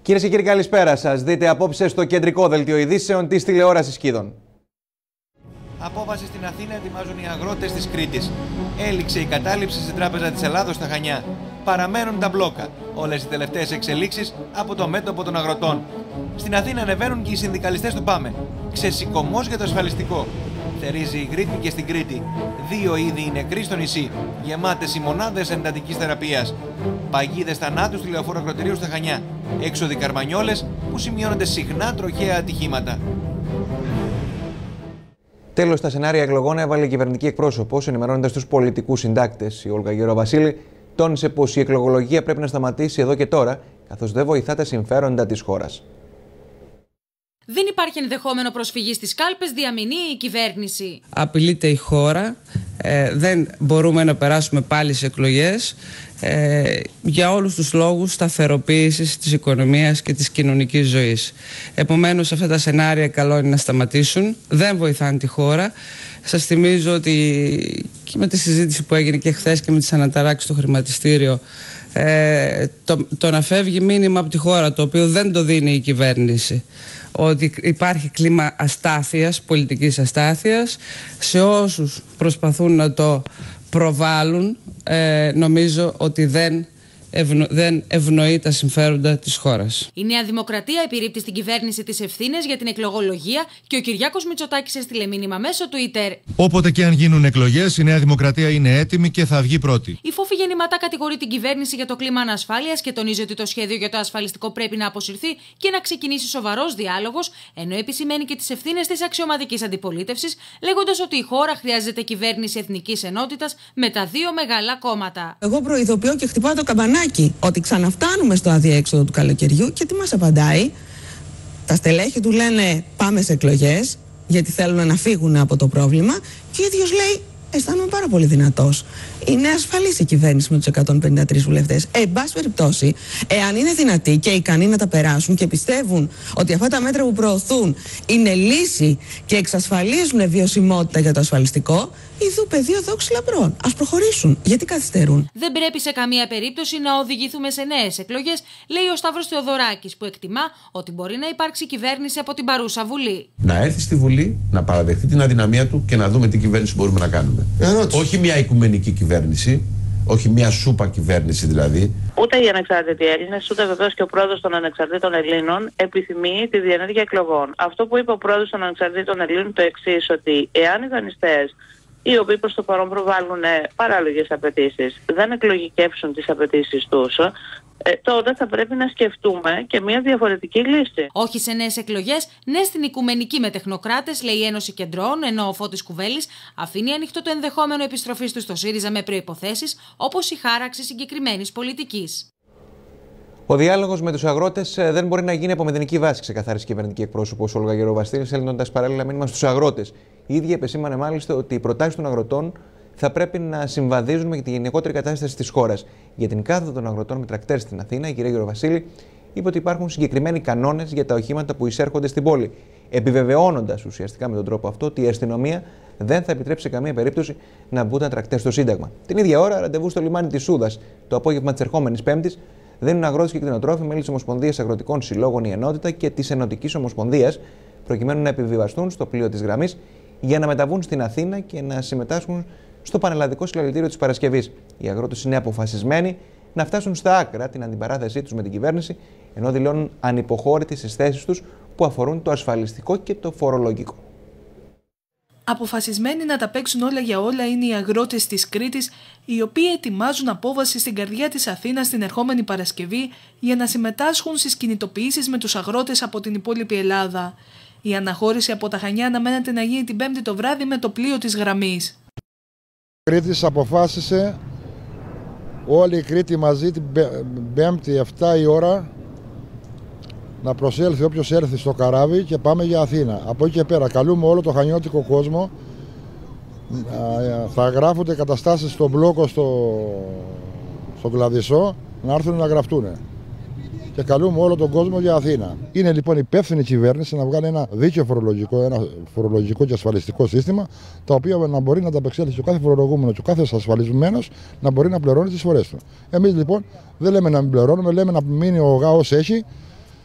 Κυρίες και κύριοι, καλησπέρα σας. Δείτε απόψε στο κεντρικό δελτίο ειδήσεων της τηλεόρασης Κίδων. Απόβαση στην Αθήνα ετοιμάζουν οι αγρότες της Κρήτης. Έληξε η κατάληψη στην Τράπεζα της Ελλάδος στα Χανιά. Παραμένουν τα μπλόκα. Όλες οι τελευταίες εξελίξεις από το μέτωπο των αγροτών. Στην Αθήνα ανεβαίνουν και οι συνδικαλιστές του ΠΑΜΕ. Ξεσηκωμός για το ασφαλιστικό. Θερίζει η γρήπη και στην Κρήτη. 2 ήδη οι νεκροί στο νησί. Γεμάτες οι μονάδες εντατικής θεραπείας. Παγίδες θανάτου στη λεωφόρο ακροτηρίου στα Χανιά. Έξοδοι καρμανιόλες που σημειώνονται συχνά τροχαία ατυχήματα. Τέλος, στα σενάρια εκλογών έβαλε η κυβερνητική εκπρόσωπος, ενημερώνοντας τους πολιτικούς συντάκτες. Η Όλγα Γεροβασίλη τόνισε πως η εκλογολογία πρέπει να σταματήσει εδώ και τώρα, καθώς δεν βοηθά τα συμφέροντα της χώρας. Δεν υπάρχει ενδεχόμενο προσφυγής στις κάλπες, διαμηνεί η κυβέρνηση. Απειλείται η χώρα, δεν μπορούμε να περάσουμε πάλι σε εκλογές για όλους τους λόγους σταθεροποίησης της οικονομίας και της κοινωνικής ζωής. Επομένως, αυτά τα σενάρια καλό είναι να σταματήσουν, δεν βοηθάνε τη χώρα. Σας θυμίζω ότι και με τη συζήτηση που έγινε και χθες και με τις αναταράξεις στο χρηματιστήριο, το να φεύγει μήνυμα από τη χώρα, το οποίο δεν το δίνει η κυβέρνηση, ότι υπάρχει κλίμα αστάθειας, πολιτικής αστάθειας, σε όσους προσπαθούν να το προβάλλουν, νομίζω ότι δεν ευνοεί τα συμφέροντα της χώρας. Η Νέα Δημοκρατία επιρρύπτει στην κυβέρνηση τις ευθύνες για την εκλογολογία και ο Κυριάκος Μητσοτάκης έστειλε μήνυμα μέσω Twitter. Όποτε και αν γίνουν εκλογές, η Νέα Δημοκρατία είναι έτοιμη και θα βγει πρώτη. Η Φόφη γεννηματά κατηγορεί την κυβέρνηση για το κλίμα ανασφάλειας και τονίζει ότι το σχέδιο για το ασφαλιστικό πρέπει να αποσυρθεί και να ξεκινήσει σοβαρός διάλογος, ενώ επισημαίνει και τις ευθύνες της αξιωματικής αντιπολίτευσης, λέγοντας ότι η χώρα χρειάζεται κυβέρνηση εθνικής ενότητας με τα 2 μεγάλα κόμματα. Εγώ προειδοποιώ και χτυπάω το καμπανάκι ότι ξαναφτάνουμε στο αδιέξοδο του καλοκαιριού και τι μας απαντάει? Τα στελέχη του λένε πάμε σε εκλογές γιατί θέλουν να φύγουν από το πρόβλημα και ο ίδιος λέει αισθάνομαι πάρα πολύ δυνατός. Είναι ασφαλής η κυβέρνηση με τους 153 βουλευτές. Εν πάση περιπτώσει, εάν είναι δυνατοί και ικανοί να τα περάσουν και πιστεύουν ότι αυτά τα μέτρα που προωθούν είναι λύση και εξασφαλίζουν βιωσιμότητα για το ασφαλιστικό, ειδού πεδίο δόξη λαμπρών. Ας προχωρήσουν. Γιατί καθυστερούν? Δεν πρέπει σε καμία περίπτωση να οδηγηθούμε σε νέες εκλογές, λέει ο Σταύρος Θεοδωράκης, που εκτιμά ότι μπορεί να υπάρξει κυβέρνηση από την παρούσα Βουλή. Να έρθει στη Βουλή, να παραδεχτεί την αδυναμία του και να δούμε τι κυβέρνηση μπορούμε να κάνουμε. Όχι μια οικουμενική κυβέρνηση, όχι μια σούπα κυβέρνηση δηλαδή. Ούτε οι ανεξάρτητοι Έλληνες, ούτε βεβαίως και ο πρόεδρος των ανεξαρτήτων Ελλήνων επιθυμεί τη διενέργεια εκλογών. Αυτό που είπε ο πρόεδρος των ανεξαρτήτων Ελλήνων το εξής, ότι εάν οι δανειστές, οι οποίοι προς το παρόν προβάλλουν παράλογες απαιτήσεις, δεν εκλογικεύσουν τις απαιτήσεις τους, τότε θα πρέπει να σκεφτούμε και μια διαφορετική λύση. Όχι σε νέες εκλογές, ναι στην οικουμενική με τεχνοκράτες, λέει η Ένωση Κεντρών, ενώ ο Φώτης Κουβέλης αφήνει ανοιχτό το ενδεχόμενο επιστροφής του στο ΣΥΡΙΖΑ με προϋποθέσεις όπως η χάραξη συγκεκριμένης πολιτικής. Ο διάλογος με τους αγρότες δεν μπορεί να γίνει από μηδενική βάση, ξεκαθάρισε η κυβερνητική εκπρόσωπος Όλγα Γεροβασίλη, στέλνοντας παράλληλα μήνυμα στους αγρότες. Η ίδια επεσήμανε μάλιστα ότι οι προτάσεις των αγροτών θα πρέπει να συμβαδίζουν με τη γενικότερη κατάσταση της χώρας. Για την κάθοδο των αγροτών με τρακτέρ στην Αθήνα, η κυρία Γεροβασίλη είπε ότι υπάρχουν συγκεκριμένοι κανόνες για τα οχήματα που εισέρχονται στην πόλη, επιβεβαιώνοντας ουσιαστικά με τον τρόπο αυτό ότι η αστυνομία δεν θα επιτρέψει σε καμία περίπτωση να μπουν τα τρακτέρ στο Σύνταγμα. Την ίδια ώρα, ραντεβού στο λιμάνι της Σούδας το απόγευμα της ερχόμενης Πέμπτης δίνουν αγρότες και κτηνοτρόφοι μέλη της Ομοσπονδίας Αγροτικών Συλλόγων η Ενότητα και της Ενωτικής Ομοσπονδίας, προκειμένου να επιβιβαστούν στο πλοίο της γραμμής για να μεταβούν στην Αθήνα και να συμμετάσχουν στο πανελλαδικό συλλαλητήριο της Παρασκευής. Οι αγρότες είναι αποφασισμένοι να φτάσουν στα άκρα την αντιπαράθεσή τους με την κυβέρνηση, ενώ δηλώνουν ανυποχώρητοι στις θέσεις τους που αφορούν το ασφαλιστικό και το φορολογικό. Αποφασισμένοι να τα παίξουν όλα για όλα είναι οι αγρότες της Κρήτης, οι οποίοι ετοιμάζουν απόβαση στην καρδιά της Αθήνας την ερχόμενη Παρασκευή για να συμμετάσχουν στις κινητοποιήσεις με τους αγρότες από την υπόλοιπη Ελλάδα. Η αναχώρηση από τα Χανιά αναμένεται να γίνει την Πέμπτη το βράδυ με το πλοίο της γραμμής. Η Κρήτης αποφάσισε όλη η Κρήτη μαζί την Πέμπτη 7 η ώρα να προσέλθει όποιος έρθει στο καράβι και πάμε για Αθήνα. Από εκεί και πέρα καλούμε όλο το χανιώτικο κόσμο, θα γράφονται καταστάσεις στον μπλόκο στον Κλαδισσό να έρθουν να γραφτούν. Και καλούμε όλο τον κόσμο για Αθήνα. Είναι λοιπόν υπεύθυνη κυβέρνηση να βγάλει ένα δίκαιο φορολογικό και ασφαλιστικό σύστημα, το οποίο να μπορεί να ανταπεξέλθει και ο κάθε φορολογούμενος και ο κάθε ασφαλισμένος να μπορεί να πληρώνει τις φορές του. Εμείς λοιπόν δεν λέμε να μην πληρώνουμε, λέμε να μείνει ο ΓΑ ως έχει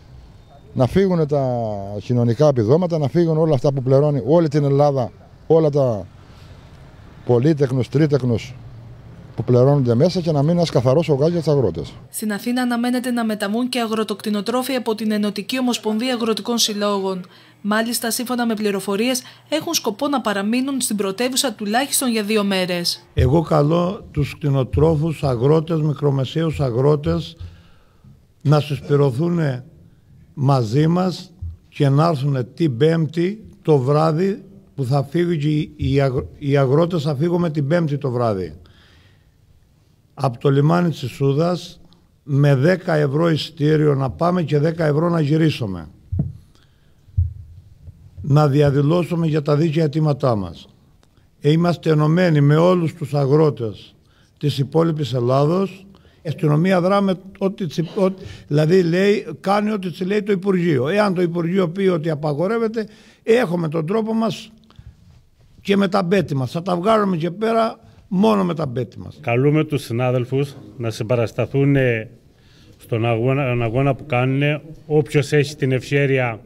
να φύγουν τα κοινωνικά επιδόματα, να φύγουν όλα αυτά που πληρώνει όλη την Ελλάδα, όλα τα πολύτεκνους, τρίτεκνους που πληρώνονται μέσα και να μείνει ένας καθαρός ογκάς για τους αγρότες. Στην Αθήνα αναμένεται να μεταβούν και αγροτοκτηνοτρόφοι από την Ενωτική Ομοσπονδία Αγροτικών Συλλόγων. Μάλιστα, σύμφωνα με πληροφορίες, έχουν σκοπό να παραμείνουν στην πρωτεύουσα τουλάχιστον για 2 μέρες. Εγώ καλώ τους κτηνοτρόφους, αγρότες, μικρομεσαίους αγρότες να συσπηρωθούν μαζί μας και να έρθουν την Πέμπτη το βράδυ που θα φύγουν και οι αγρότες, θα φύγουμε την Πέμπτη το βράδυ από το λιμάνι της Σούδας με 10 ευρώ εισιτήριο να πάμε και 10 ευρώ να γυρίσουμε. Να διαδηλώσουμε για τα δίκαια αιτήματά μας. Είμαστε ενωμένοι με όλους τους αγρότες της υπόλοιπης Ελλάδος. Η αστυνομία δράμε δηλαδή κάνει ό,τι της λέει το Υπουργείο. Εάν το Υπουργείο πει ότι απαγορεύεται, έχουμε τον τρόπο μας και με τα μπέτη μας. Θα τα βγάλουμε και πέρα μόνο με τα μπέτη μας. Καλούμε τους συνάδελφους να συμπαρασταθούν στον αγώνα που κάνουν. Όποιος έχει την ευχέρεια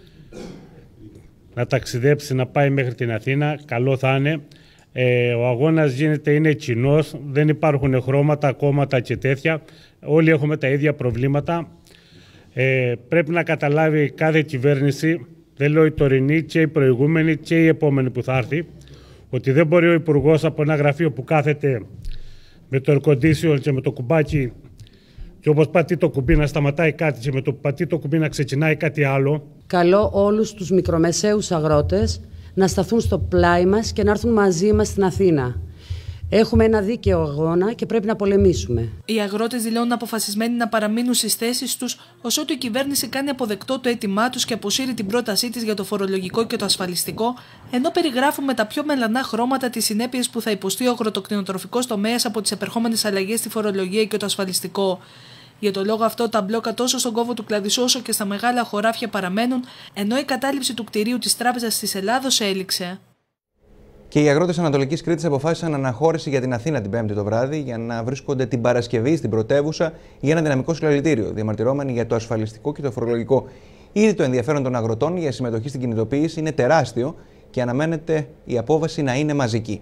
να ταξιδέψει, να πάει μέχρι την Αθήνα, καλό θα είναι. Ο αγώνας είναι κοινός, δεν υπάρχουν χρώματα, κόμματα και τέτοια. Όλοι έχουμε τα ίδια προβλήματα. Πρέπει να καταλάβει κάθε κυβέρνηση, δεν λέω η τωρινή και η προηγούμενη και η επόμενη που θα έρθει, ότι δεν μπορεί ο Υπουργός από ένα γραφείο που κάθεται με το air condition και με το κουμπάκι και όπως πατεί το κουμπί να σταματάει κάτι και με το πατεί το κουμπί να ξεκινάει κάτι άλλο. Καλώ όλους τους μικρομεσαίους αγρότες να σταθούν στο πλάι μας και να έρθουν μαζί μας στην Αθήνα. Έχουμε ένα δίκαιο αγώνα και πρέπει να πολεμήσουμε. Οι αγρότες δηλώνουν αποφασισμένοι να παραμείνουν στις θέσεις τους, ώσπου η κυβέρνηση κάνει αποδεκτό το αίτημά τους και αποσύρει την πρότασή της για το φορολογικό και το ασφαλιστικό, ενώ περιγράφουν με τα πιο μελανά χρώματα τις συνέπειες που θα υποστεί ο αγροτοκτηνοτροφικός τομέας από τις επερχόμενες αλλαγές στη φορολογία και το ασφαλιστικό. Για τον λόγο αυτό, τα μπλόκα τόσο στον κόβο του Κλαδισσού όσο και στα μεγάλα χωράφια παραμένουν, ενώ η κατάληψη του κτηρίου της Τράπεζας της Ελλάδος έληξε. Και οι αγρότες Ανατολικής Κρήτης αποφάσισαν αναχώρηση για την Αθήνα την Πέμπτη το βράδυ για να βρίσκονται την Παρασκευή στην πρωτεύουσα για ένα δυναμικό συλλαλητήριο, διαμαρτυρόμενοι για το ασφαλιστικό και το φορολογικό. Ήδη το ενδιαφέρον των αγροτών για συμμετοχή στην κινητοποίηση είναι τεράστιο και αναμένεται η απόβαση να είναι μαζική.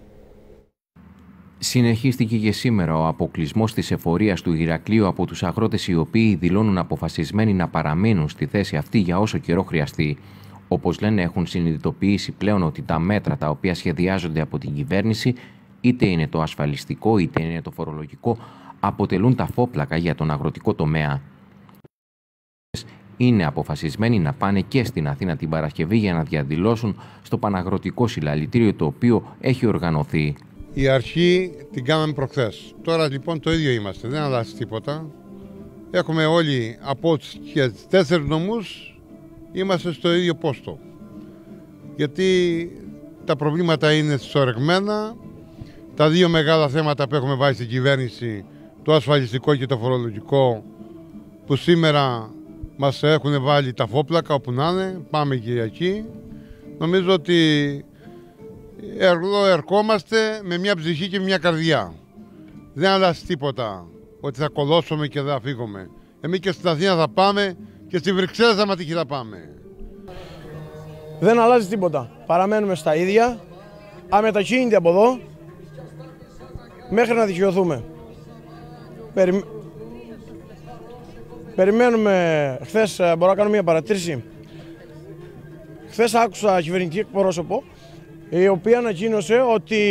Συνεχίστηκε και σήμερα ο αποκλεισμός της εφορίας του Ηρακλείου από τους αγρότες οι οποίοι δηλώνουν αποφασισμένοι να παραμείνουν στη θέση αυτή για όσο καιρό χρειαστεί. Όπως λένε, έχουν συνειδητοποιήσει πλέον ότι τα μέτρα τα οποία σχεδιάζονται από την κυβέρνηση, είτε είναι το ασφαλιστικό είτε είναι το φορολογικό, αποτελούν τα φόπλακα για τον αγροτικό τομέα. Είναι αποφασισμένοι να πάνε και στην Αθήνα την Παρασκευή για να διαδηλώσουν στο Παναγροτικό Συλλαλητήριο το οποίο έχει οργανωθεί. Η αρχή την κάναμε προχθές. Τώρα λοιπόν το ίδιο είμαστε, δεν αλλάζει τίποτα. Έχουμε όλοι από τους 4 νομούς, είμαστε στο ίδιο πόστο. Γιατί τα προβλήματα είναι συσσωρευμένα. Τα δύο μεγάλα θέματα που έχουμε βάλει στην κυβέρνηση, το ασφαλιστικό και το φορολογικό, που σήμερα μας έχουν βάλει τα φόπλακα όπου να είναι, πάμε και εκεί. Νομίζω ότι εδώ ερχόμαστε με μια ψυχή και μια καρδιά. Δεν αλλάζει τίποτα ότι θα κολώσουμε και θα φύγουμε. Εμείς και στην Αθήνα θα πάμε και στη Βρυξέλλες θα τύχει θα πάμε. Δεν αλλάζει τίποτα. Παραμένουμε στα ίδια, αμετακίνητοι από εδώ, μέχρι να δικαιωθούμε. Περιμένουμε. Χθες μπορώ να κάνω μια παρατήρηση. Χθες άκουσα κυβερνητική εκπρόσωπο, η οποία ανακοίνωσε ότι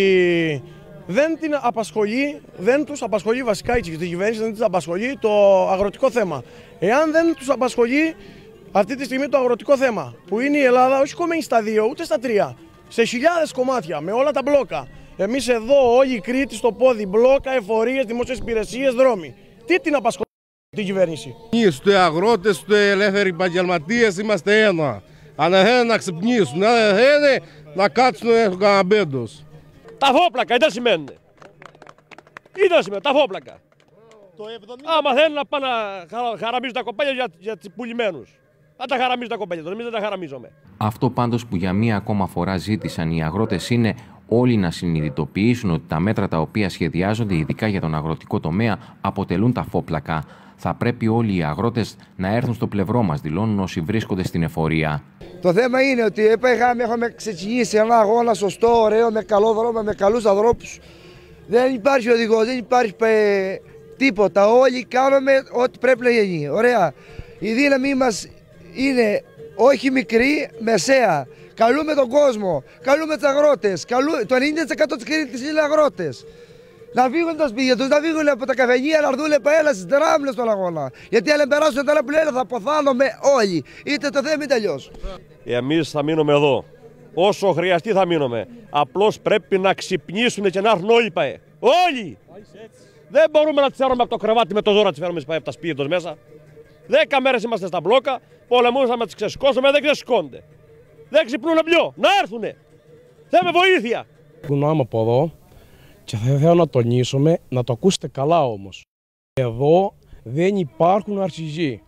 δεν τους απασχολεί βασικά η κυβέρνηση, δεν τους απασχολεί το αγροτικό θέμα. Εάν δεν τους απασχολεί αυτή τη στιγμή το αγροτικό θέμα, που είναι η Ελλάδα όχι κομμένη στα 2 ούτε στα 3, σε χιλιάδες κομμάτια, με όλα τα μπλόκα. Εμείς εδώ όλη η Κρήτη στο πόδι, μπλόκα, εφορίες, δημόσιες υπηρεσίες, δρόμοι. Τι την απασχολεί την κυβέρνηση? Είτε αγρότες, είτε ελεύθεροι επαγγελματίες, είμαστε ένα. Αν θέλουν να ξυπνήσουν, αν θέλουν να κάτσουν στον καναπέ τους. Τα φόπλακα, δεν σημαίνουν. Δεν σημαίνουν, τα φόπλακα. Άμα θέλουν να πάνε να χαραμίζουν τα κοπέλια για τους πουλημένους. Αν τα χαραμίζουν τα κοπέλια, εμείς δεν τα χαραμίζουμε. Αυτό πάντως που για μία ακόμα φορά ζήτησαν οι αγρότες είναι όλοι να συνειδητοποιήσουν ότι τα μέτρα τα οποία σχεδιάζονται ειδικά για τον αγροτικό τομέα αποτελούν τα φόπλακα. Θα πρέπει όλοι οι αγρότες να έρθουν στο πλευρό μας, δηλώνουν όσοι βρίσκονται στην εφορία. Το θέμα είναι ότι έχουμε ξεκινήσει ένα αγώνα σωστό, ωραίο, με καλό δρόμο, με καλούς ανθρώπους. Δεν υπάρχει οδηγός, δεν υπάρχει τίποτα. Όλοι κάνουμε ό,τι πρέπει να γίνει. Ωραία. Η δύναμή μας είναι όχι μικρή, μεσαία. Καλούμε τον κόσμο, καλούμε τους αγρότες. Το 90% της Κρήτης είναι αγρότες. Να φύγουν τα σπίτια τους, να φύγουν από τα καφενεία, να έρθουν παέλα στις δράμλες στον αγώνα. Γιατί αν περάσουν τώρα που λένε θα αποθάνομαι όλοι. Είτε το θέμα είτε αλλιώς. Εμείς θα μείνουμε εδώ. Όσο χρειαστεί θα μείνουμε. Απλώς πρέπει να ξυπνήσουν και να έρθουν όλοι ΠΑΕ. Όλοι! Δεν μπορούμε να τις φέρουμε από το κρεβάτι με το ζώρο να τις φέρουμε από τα σπίτια τους μέσα. 10 μέρες είμαστε στα μπλόκα, πολεμούσαμε να τις ξεσηκώσουμε, δεν ξεσηκώνται. Δεν ξυπνούνε πιο, να έρθουνε. Θέλουμε βοήθεια. Κουνάμε από εδώ και θα θέλω να τονίσουμε, να το ακούσετε καλά όμως. Εδώ δεν υπάρχουν αρχηγοί.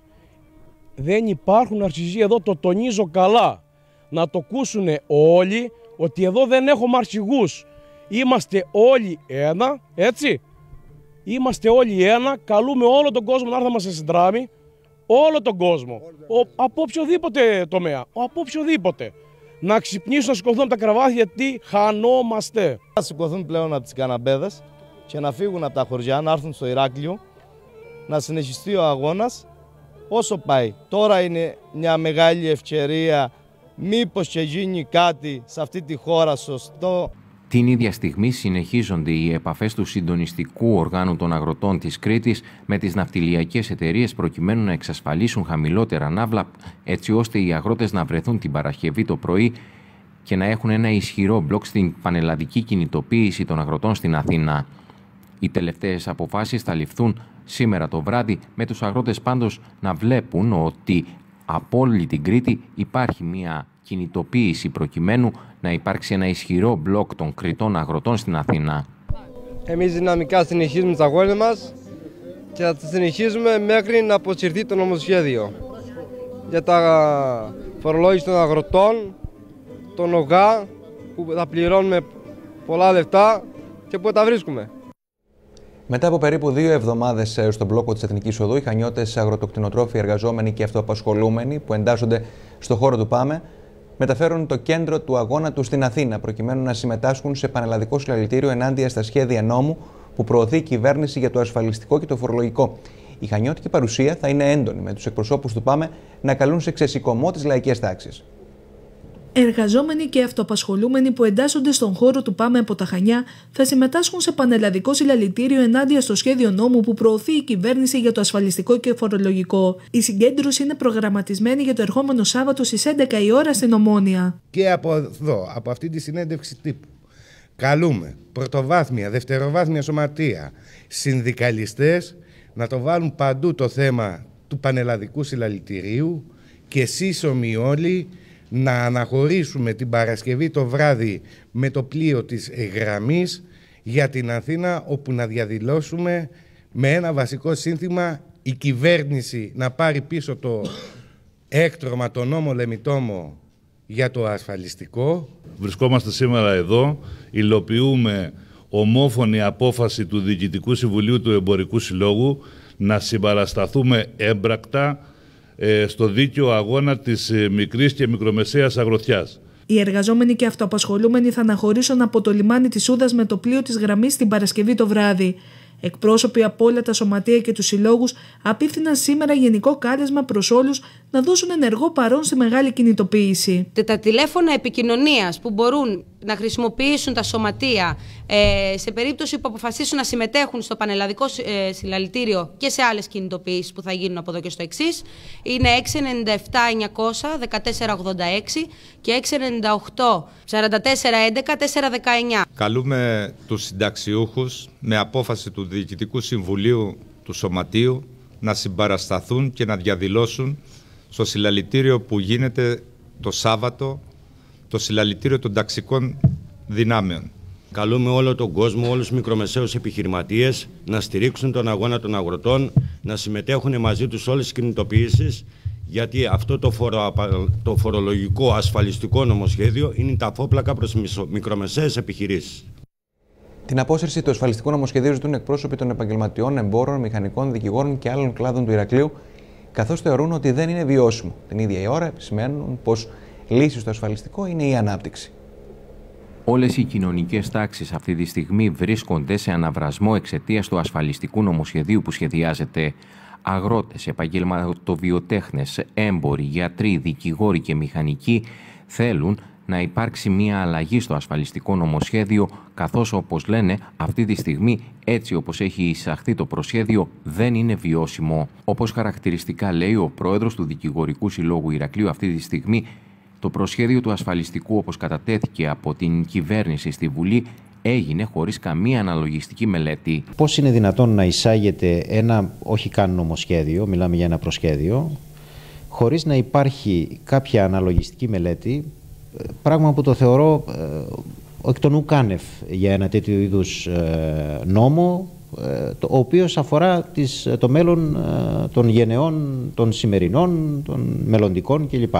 Δεν υπάρχουν αρχηγοί εδώ, το τονίζω καλά. Να το ακούσουν όλοι ότι εδώ δεν έχουμε αρχηγούς. Είμαστε όλοι ένα, έτσι. Είμαστε όλοι ένα, καλούμε όλο τον κόσμο να έρθει να μας συνδράμει. Όλο τον κόσμο, από οποιοδήποτε τομέα, από οποιοδήποτε. Να ξυπνήσουν, να σηκωθούν από τα κρεβάτια γιατί χανόμαστε. Να σηκωθούν πλέον από τις καναμπέδες και να φύγουν από τα χωριά, να έρθουν στο Ηράκλειο, να συνεχιστεί ο αγώνας όσο πάει. Τώρα είναι μια μεγάλη ευκαιρία, μήπως και γίνει κάτι σε αυτή τη χώρα σωστό. Την ίδια στιγμή συνεχίζονται οι επαφές του συντονιστικού οργάνου των αγροτών της Κρήτης με τις ναυτιλιακές εταιρείες προκειμένου να εξασφαλίσουν χαμηλότερα ναύλα έτσι ώστε οι αγρότες να βρεθούν την Παρασκευή το πρωί και να έχουν ένα ισχυρό μπλοκ στην πανελλαδική κινητοποίηση των αγροτών στην Αθήνα. Οι τελευταίες αποφάσεις θα ληφθούν σήμερα το βράδυ, με τους αγρότες πάντως να βλέπουν ότι από όλη την Κρήτη υπάρχει μια κινητοποίηση προκειμένου να υπάρξει ένα ισχυρό μπλοκ των Κρητών αγροτών στην Αθήνα. Εμείς δυναμικά συνεχίζουμε τις αγώνες μας και θα τις συνεχίζουμε μέχρι να αποσυρθεί το νομοσχέδιο για τα φορολόγηση των αγροτών, τον ΟΓΑ που θα πληρώνουμε πολλά λεφτά και που τα βρίσκουμε. Μετά από περίπου 2 εβδομάδες στον μπλόκο της Εθνικής Οδού, οι Χανιώτες αγροτοκτηνοτρόφοι, εργαζόμενοι και αυτοαπασχολούμενοι που εντάσσονται στο χώρο του ΠΑΜΕ μεταφέρουν το κέντρο του αγώνα τους στην Αθήνα, προκειμένου να συμμετάσχουν σε πανελλαδικό συλλαλητήριο ενάντια στα σχέδια νόμου που προωθεί η κυβέρνηση για το ασφαλιστικό και το φορολογικό. Η χανιώτικη παρουσία θα είναι έντονη, με τους εκπροσώπους του ΠΑΜΕ να καλούν σε ξεσηκωμό τις λαϊκές τάξεις. Εργαζόμενοι και αυτοαπασχολούμενοι που εντάσσονται στον χώρο του ΠΑΜΕ από τα Χανιά θα συμμετάσχουν σε πανελλαδικό συλλαλητήριο ενάντια στο σχέδιο νόμου που προωθεί η κυβέρνηση για το ασφαλιστικό και φορολογικό. Η συγκέντρωση είναι προγραμματισμένη για το ερχόμενο Σάββατο στις 11 η ώρα στην Ομόνια. Και από εδώ, από αυτή τη συνέντευξη τύπου, καλούμε πρωτοβάθμια, δευτεροβάθμια σωματεία, συνδικαλιστές να το βάλουν παντού το θέμα του πανελλαδικού συλλαλητηρίου και σύσσωμοι όλοι να αναχωρήσουμε την Παρασκευή το βράδυ με το πλοίο της γραμμής για την Αθήνα, όπου να διαδηλώσουμε με ένα βασικό σύνθημα η κυβέρνηση να πάρει πίσω το έκτρωμα, το νόμο Λεμιτόμο για το ασφαλιστικό. Βρισκόμαστε σήμερα εδώ, υλοποιούμε ομόφωνη απόφαση του Διοικητικού Συμβουλίου του Εμπορικού Συλλόγου να συμπαρασταθούμε έμπρακτα στο δίκαιο αγώνα της μικρής και μικρομεσαίας αγροτιάς. Οι εργαζόμενοι και αυτοαπασχολούμενοι θα αναχωρήσουν από το λιμάνι της Ούδας με το πλοίο της γραμμής την Παρασκευή το βράδυ. Εκπρόσωποι από όλα τα σωματεία και τους συλλόγους απίφθηναν σήμερα γενικό κάλεσμα προς όλους να δώσουν ενεργό παρόν στη μεγάλη κινητοποίηση. Τα τηλέφωνα επικοινωνίας που μπορούν να χρησιμοποιήσουν τα σωματεία σε περίπτωση που αποφασίσουν να συμμετέχουν στο πανελλαδικό συλλαλητήριο και σε άλλες κινητοποιήσεις που θα γίνουν από εδώ και στο εξής είναι 697-900-1486 και 698-4411-419. Καλούμε τους συνταξιούχους με απόφαση του Διοικητικού Συμβουλίου του Σωματείου να συμπαρασταθούν και να διαδηλώσουν στο συλλαλητήριο που γίνεται το Σάββατο, το συλλαλητήριο των ταξικών δυνάμεων. Καλούμε όλο τον κόσμο, όλους τους μικρομεσαίους επιχειρηματίες να στηρίξουν τον αγώνα των αγροτών, να συμμετέχουν μαζί τους όλες τις κινητοποιήσεις, γιατί αυτό το φορολογικό ασφαλιστικό νομοσχέδιο είναι τα φόπλακα προς μικρομεσαίες επιχειρήσεις. Την απόσυρση του ασφαλιστικού νομοσχεδίου ζητούν εκπρόσωποι των επαγγελματιών, εμπόρων, μηχανικών, δικηγόρων και άλλων κλάδων του Ηρακλείου, καθώς θεωρούν ότι δεν είναι βιώσιμο. Την ίδια η ώρα επισημαίνουν πως λύση στο ασφαλιστικό είναι η ανάπτυξη. Όλες οι κοινωνικές τάξεις αυτή τη στιγμή βρίσκονται σε αναβρασμό εξαιτίας του ασφαλιστικού νομοσχεδίου που σχεδιάζεται. Αγρότες, επαγγελματοβιοτέχνες, έμποροι, γιατροί, δικηγόροι και μηχανικοί θέλουν να υπάρξει μια αλλαγή στο ασφαλιστικό νομοσχέδιο, καθώς όπως λένε αυτή τη στιγμή έτσι όπως έχει εισαχθεί το προσχέδιο δεν είναι βιώσιμο. Όπως χαρακτηριστικά λέει ο πρόεδρος του Δικηγορικού Συλλόγου Ηρακλείου αυτή τη στιγμή, το προσχέδιο του ασφαλιστικού όπως κατατέθηκε από την κυβέρνηση στη Βουλή έγινε χωρίς καμία αναλογιστική μελέτη. Πώς είναι δυνατόν να εισάγεται ένα όχι καν νομοσχέδιο, μιλάμε για ένα προσχέδιο, χωρίς να υπάρχει κάποια αναλογιστική μελέτη, πράγμα που το θεωρώ εκ των ουκάνευ για ένα τέτοιο είδους νόμο, ο οποίος αφορά το μέλλον των γενεών, των σημερινών, των μελλοντικών κλπ.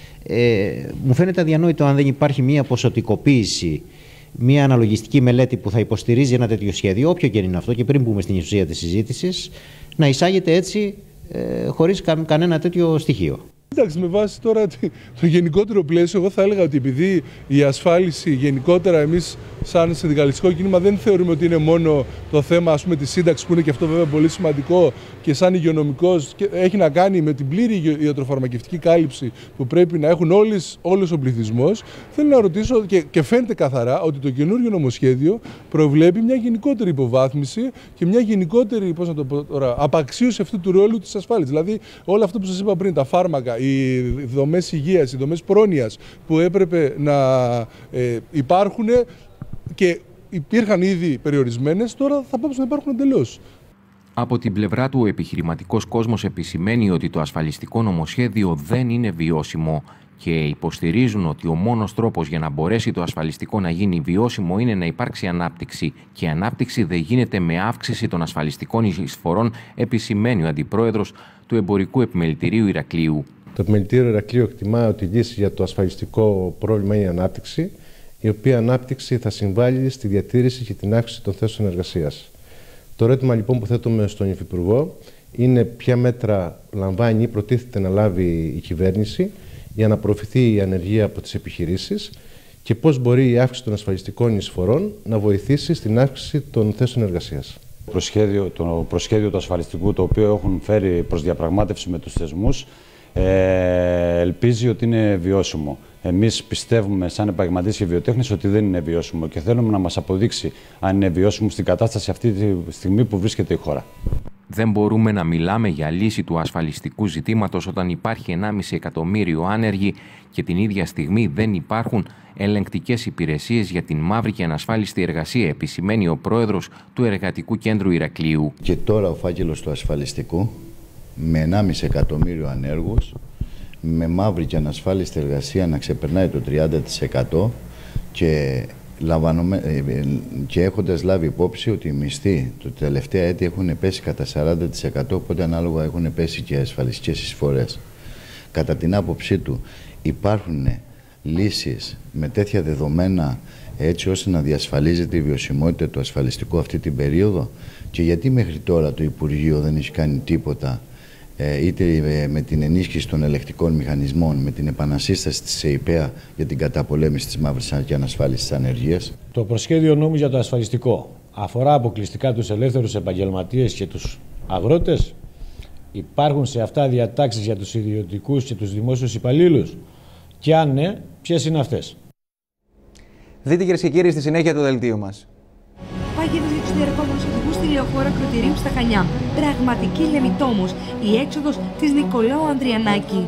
Μου φαίνεται αδιανόητο αν δεν υπάρχει μία ποσοτικοποίηση, μία αναλογιστική μελέτη που θα υποστηρίζει ένα τέτοιο σχέδιο, όποιο και είναι αυτό, και πριν μπούμε στην ουσία της συζήτησης, να εισάγεται έτσι χωρίς κανένα τέτοιο στοιχείο. Εντάξει, με βάση τώρα το γενικότερο πλαίσιο, εγώ θα έλεγα ότι επειδή η ασφάλιση γενικότερα εμείς σαν συνδικαλιστικό κίνημα δεν θεωρούμε ότι είναι μόνο το θέμα της σύνταξης, που είναι και αυτό βέβαια πολύ σημαντικό, και σαν υγειονομικός έχει να κάνει με την πλήρη ιατροφαρμακευτική κάλυψη που πρέπει να έχουν όλος ο πληθυσμός. Θέλω να ρωτήσω, και φαίνεται καθαρά, ότι το καινούργιο νομοσχέδιο προβλέπει μια γενικότερη υποβάθμιση και μια γενικότερη απαξίωση αυτού του ρόλου της ασφάλισης. Δηλαδή, όλο αυτό που σας είπα πριν, τα φάρμακα, οι δομές υγείας, οι δομές πρόνοιας που έπρεπε να υπάρχουν και υπήρχαν ήδη περιορισμένες, τώρα θα πάψουν να υπάρχουν εντελώς. Από την πλευρά του, ο επιχειρηματικός κόσμος επισημαίνει ότι το ασφαλιστικό νομοσχέδιο δεν είναι βιώσιμο και υποστηρίζουν ότι ο μόνος τρόπος για να μπορέσει το ασφαλιστικό να γίνει βιώσιμο είναι να υπάρξει ανάπτυξη. Και η ανάπτυξη δεν γίνεται με αύξηση των ασφαλιστικών εισφορών, επισημαίνει ο αντιπρόεδρος του Εμπορικού Επιμελητηρίου Ηρακλείου. Το Επιμελητήριο Ηρακλείου εκτιμά ότι η λύση για το ασφαλιστικό πρόβλημα είναι η ανάπτυξη, η οποία ανάπτυξη θα συμβάλλει στη διατήρηση και την αύξηση των θέσεων εργασίας. Το ερώτημα λοιπόν που θέτουμε στον Υφυπουργό είναι ποια μέτρα λαμβάνει ή προτίθεται να λάβει η κυβέρνηση για να προωθηθεί η ανεργία από τις επιχειρήσεις και πώς μπορεί η αύξηση των ασφαλιστικών εισφορών να βοηθήσει στην αύξηση των θέσεων εργασίας. Το προσχέδιο του ασφαλιστικού, το οποίο έχουν φέρει προς διαπραγμάτευση με τους θεσμούς, ελπίζει ότι είναι βιώσιμο. Εμείς πιστεύουμε σαν επαγγελματίες και βιοτέχνες ότι δεν είναι βιώσιμο και θέλουμε να μας αποδείξει αν είναι βιώσιμο στην κατάσταση αυτή τη στιγμή που βρίσκεται η χώρα. Δεν μπορούμε να μιλάμε για λύση του ασφαλιστικού ζητήματος όταν υπάρχει 1,5 εκατομμύριο άνεργοι και την ίδια στιγμή δεν υπάρχουν ελεγκτικές υπηρεσίες για την μαύρη και ανασφάλιστη εργασία, επισημαίνει ο πρόεδρος του Εργατικού Κέντρου Ηρακλείου. Και τώρα ο φάκελος του ασφαλιστικού με 1,5 εκατομμύριο ανέργους, με μαύρη και ανασφάλιστη εργασία να ξεπερνάει το 30% και έχοντας λάβει υπόψη ότι οι μισθοί το τελευταία έτη έχουν πέσει κατά 40%, οπότε ανάλογα έχουν πέσει και ασφαλιστικές εισφορές. Κατά την άποψή του υπάρχουν λύσεις με τέτοια δεδομένα έτσι ώστε να διασφαλίζεται η βιωσιμότητα του ασφαλιστικού αυτή την περίοδο, και γιατί μέχρι τώρα το Υπουργείο δεν έχει κάνει τίποτα είτε με την ενίσχυση των ελεκτικών μηχανισμών, με την επανασύσταση της ΕΙΠΕΑ για την καταπολέμηση της μαύρης και ανασφάλισης ανεργίας. Το προσχέδιο νόμου για το ασφαλιστικό αφορά αποκλειστικά τους ελεύθερους επαγγελματίες και τους αγρότες. Υπάρχουν σε αυτά διατάξεις για τους ιδιωτικούς και τους δημόσιους υπαλλήλους? Και αν ναι, ποιες είναι αυτές? Δείτε, κυρίες και κύριοι, στη συνέχεια του δελτίου μας. Πάγιδος για τους διερχόμενους οδηγούς στη λεωφόρα Κροτηρίου στα Χανιά. Πραγματική λεμιτόμος. Η έξοδος της Νικολάου Ανδριανάκη.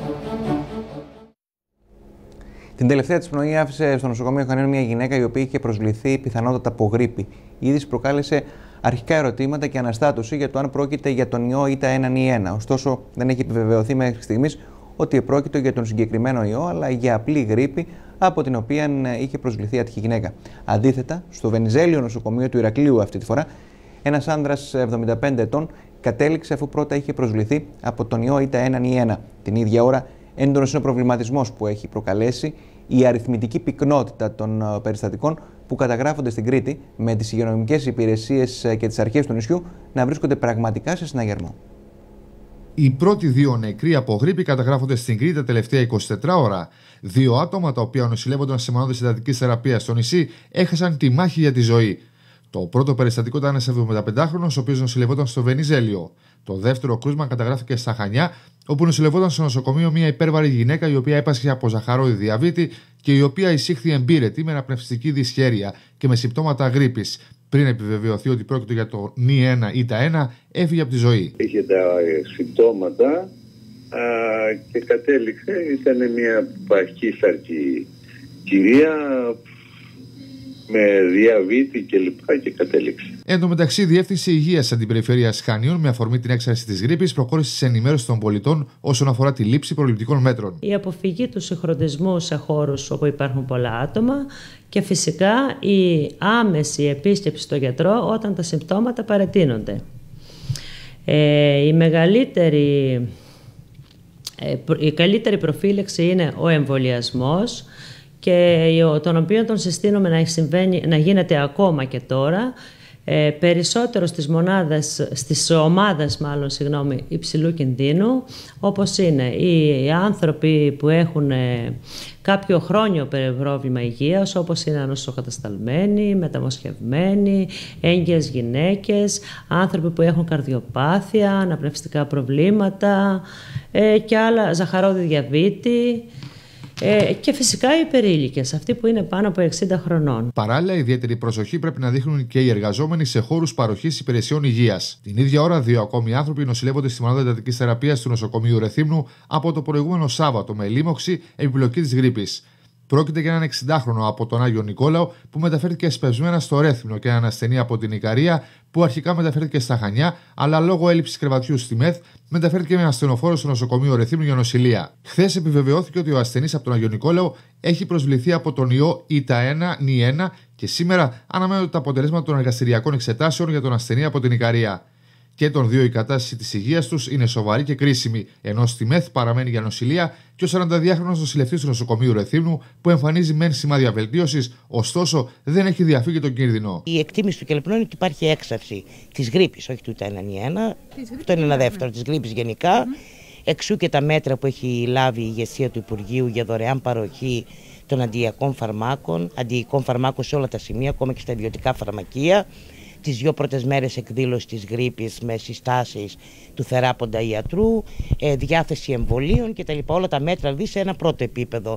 Την τελευταία της πνοή άφησε στο νοσοκομείο Χανίων μια γυναίκα η οποία είχε προσβληθεί πιθανότατα από γρίπη. Η είδηση προκάλεσε αρχικά ερωτήματα και αναστάτωση για το αν πρόκειται για τον ιό ΙΤΑ1 ή 1. Ωστόσο, δεν έχει επιβεβαιωθεί μέχρι στιγμής ότι επρόκειτο για τον συγκεκριμένο ιό, αλλά για απλή γρίπη από την οποία είχε προσβληθεί άτυχη γυναίκα. Αντίθετα, στο Βενιζέλιο νοσοκομείο του Ηρακλείου αυτή τη φορά, ένας άνδρας 75 ετών κατέληξε αφού πρώτα είχε προσβληθεί από τον ιό ΙΤΑ1 ή 1. Την ίδια ώρα, έντονος είναι ο προβληματισμός που έχει προκαλέσει η αριθμητική πυκνότητα των περιστατικών που καταγράφονται στην Κρήτη, με τις υγειονομικές υπηρεσίες και τις αρχές του νησιού να βρίσκονται πραγματικά σε συναγερμό. Οι πρώτοι 2 νεκροί από γρίπη καταγράφονται στην Κρήτη τα τελευταία 24 ώρα. 2 άτομα, τα οποία νοσηλεύονταν σε μονάδες εντατικής θεραπείας στο νησί, έχασαν τη μάχη για τη ζωή. Το πρώτο περιστατικό ήταν ένας 75χρονος, ο οποίος νοσηλευόταν στο Βενιζέλιο. Το δεύτερο κρούσμα καταγράφηκε στα Χανιά, όπου νοσηλευόταν στο νοσοκομείο μια υπέρβαρη γυναίκα, η οποία έπασχε από ζαχαρόδι διαβήτη και η οποία εισήχθη εμπύρετη με αναπνευστική δυσχέρεια και με συμπτώματα γρίπης. Πριν επιβεβαιωθεί ότι πρόκειται για το νι 1 ή τα 1, έφυγε από τη ζωή. Είχε τα συμπτώματα και κατέληξε, ήταν μια παχύσταρκη κυρία με διαβήτη και κατέληξε. Εν τω μεταξύ, η Διεύθυνση Υγείας Αντιπεριφέρειας Χανίων, με αφορμή την έξαρση της γρίπης, προχώρησε σε ενημέρωση των πολιτών όσον αφορά τη λήψη προληπτικών μέτρων. Η αποφυγή του συγχρονισμού σε χώρους όπου υπάρχουν πολλά άτομα και φυσικά η άμεση επίσκεψη στο γιατρό όταν τα συμπτώματα παρατείνονται. Η καλύτερη προφύλαξη είναι ο εμβολιασμός, και τον οποίο τον συστήνουμε να γίνεται ακόμα και τώρα, περισσότερο στις ομάδες υψηλού κινδύνου, όπως είναι οι άνθρωποι που έχουν κάποιο χρόνιο πρόβλημα υγείας, όπως είναι νοσοκατασταλμένοι, μεταμοσχευμένοι, έγκυες γυναίκες, άνθρωποι που έχουν καρδιοπάθεια, αναπνευστικά προβλήματα και άλλα, ζαχαρόδι διαβήτη. Και φυσικά οι υπερήλικες, αυτοί που είναι πάνω από 60 χρονών. Παράλληλα, ιδιαίτερη προσοχή πρέπει να δείχνουν και οι εργαζόμενοι σε χώρους παροχής υπηρεσιών υγείας. Την ίδια ώρα, 2 ακόμη άνθρωποι νοσηλεύονται στη μονάδα εντατικής θεραπείας του νοσοκομείου Ρεθύμνου από το προηγούμενο Σάββατο με λίμωξη επιπλοκή της γρίπης. Πρόκειται για έναν 60χρονο από τον Άγιο Νικόλαο που μεταφέρθηκε εσπευσμένα στο Ρέθυμνο και έναν ασθενή από την Ικαρία που αρχικά μεταφέρθηκε στα Χανιά, αλλά λόγω έλλειψης κρεβατιού στη ΜΕΘ μεταφέρθηκε με ασθενοφόρο στο νοσοκομείο Ρεθύμνου για νοσηλεία. Χθες επιβεβαιώθηκε ότι ο ασθενής από τον Άγιο Νικόλαο έχει προσβληθεί από τον ιό ΙΤΑ1, νι 1 και σήμερα αναμένονται τα αποτελέσματα των εργαστηριακών εξετάσεων για τον ασθενή από την Ικαρία. Και των 2 η κατάσταση της υγείας τους είναι σοβαρή και κρίσιμη, ενώ στη ΜΕΘ παραμένει για νοσηλεία και ο 42χρονος νοσηλευτής του νοσοκομείου Ρεθύμνου που εμφανίζει μεν σημάδια βελτίωσης, ωστόσο δεν έχει διαφύγει τον κίνδυνο. Η εκτίμηση του Κελπνού είναι ότι υπάρχει έξαρση της γρίπης, όχι του ΙΤΑ1-νι 1, αυτό είναι ένα δεύτερο, της γρίπης γενικά. Εξού και τα μέτρα που έχει λάβει η ηγεσία του Υπουργείου για δωρεάν παροχή των αντιοικών φαρμάκων σε όλα τα σημεία, ακόμα και στα ιδιωτικά φαρμακεία. Τις 2 πρώτες μέρες εκδήλωση της γρίπης με συστάσεις του θεράποντα ιατρού, διάθεση εμβολίων κτλ. Όλα τα μέτρα δηλαδή σε ένα πρώτο επίπεδο.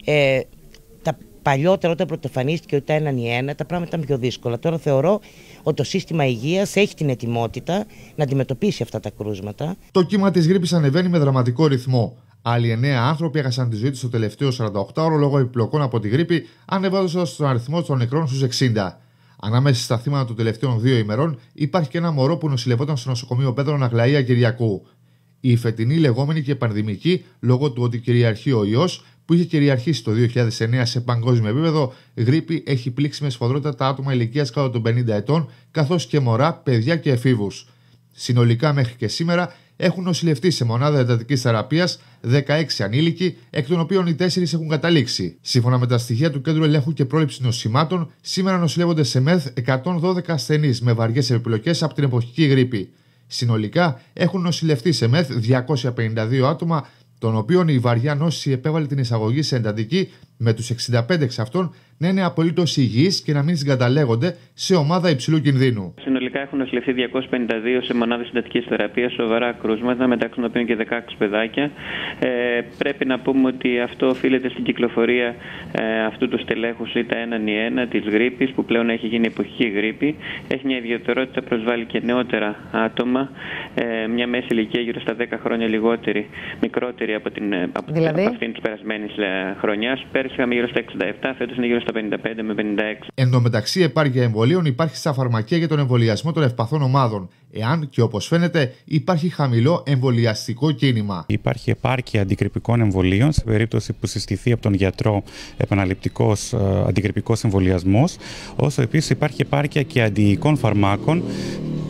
Τα παλιότερα, όταν πρωτοφανίστηκε ο ΙΤΑ1-νι 1, τα πράγματα ήταν πιο δύσκολα. Τώρα θεωρώ ότι το σύστημα υγείας έχει την ετοιμότητα να αντιμετωπίσει αυτά τα κρούσματα. Το κύμα της γρίπης ανεβαίνει με δραματικό ρυθμό. Άλλοι 9 άνθρωποι έχασαν τη ζωή τους το τελευταίο 48ωρο λόγω επιπλοκών από τη γρίπη, ανεβάζοντας τον αριθμό των νεκρών στους 60. Ανάμεσα στα θύματα των τελευταίων 2 ημερών υπάρχει και ένα μωρό που νοσηλευόταν στο νοσοκομείο Πέτρων Αγλαία Κυριακού. Η φετινή λεγόμενη και πανδημική, λόγω του ότι κυριαρχεί ο ιός, που είχε κυριαρχήσει το 2009 σε παγκόσμιο επίπεδο, γρίπη έχει πλήξει με σφοδρότητα τα άτομα ηλικίας κάτω των 50 ετών, καθώς και μωρά, παιδιά και εφήβους. Συνολικά μέχρι και σήμερα έχουν νοσηλευτεί σε μονάδα εντατικής θεραπείας 16 ανήλικοι, εκ των οποίων οι 4 έχουν καταλήξει. Σύμφωνα με τα στοιχεία του Κέντρου Ελέγχου και Πρόληψης Νοσημάτων, σήμερα νοσηλεύονται σε ΜΕΘ 112 ασθενείς με βαριές επιπλοκές από την εποχική γρίπη. Συνολικά έχουν νοσηλευτεί σε ΜΕΘ 252 άτομα, των οποίων η βαριά νόση επέβαλε την εισαγωγή σε εντατική, με τους 65 εξ αυτών να είναι απολύτως υγιείς και να μην συγκαταλέγονται σε ομάδα υψηλού κινδύνου. Συνολικά έχουν νοσηλευτεί 252 σε μονάδες εντατικής θεραπείας, σοβαρά κρούσματα, μεταξύ των οποίων και 16 παιδάκια. Πρέπει να πούμε ότι αυτό οφείλεται στην κυκλοφορία αυτού του στελέχους ΙΤΑ1-νι 1 της γρίπης, που πλέον έχει γίνει εποχική γρίπη. Έχει μια ιδιαιτερότητα, προσβάλλει και νεότερα άτομα, μια μέση ηλικία γύρω στα 10 χρόνια μικρότερη από αυτήν της περασμένης χρονιάς. Πέρυσι είχαμε γύρω στα 67, φέτος είναι γύρω στα 55 με 56. Εν τω μεταξύ, επάρκεια εμβολίων υπάρχει στα φαρμακεία για τον εμβολιασμό των ευπαθών ομάδων, εάν και όπως φαίνεται υπάρχει χαμηλό εμβολιαστικό κίνημα. Υπάρχει επάρκεια αντικρυπικών εμβολίων σε περίπτωση που συστηθεί από τον γιατρό επαναληπτικός αντικρυπικός εμβολιασμός, όσο επίσης υπάρχει επάρκεια και αντιοικών φαρμάκων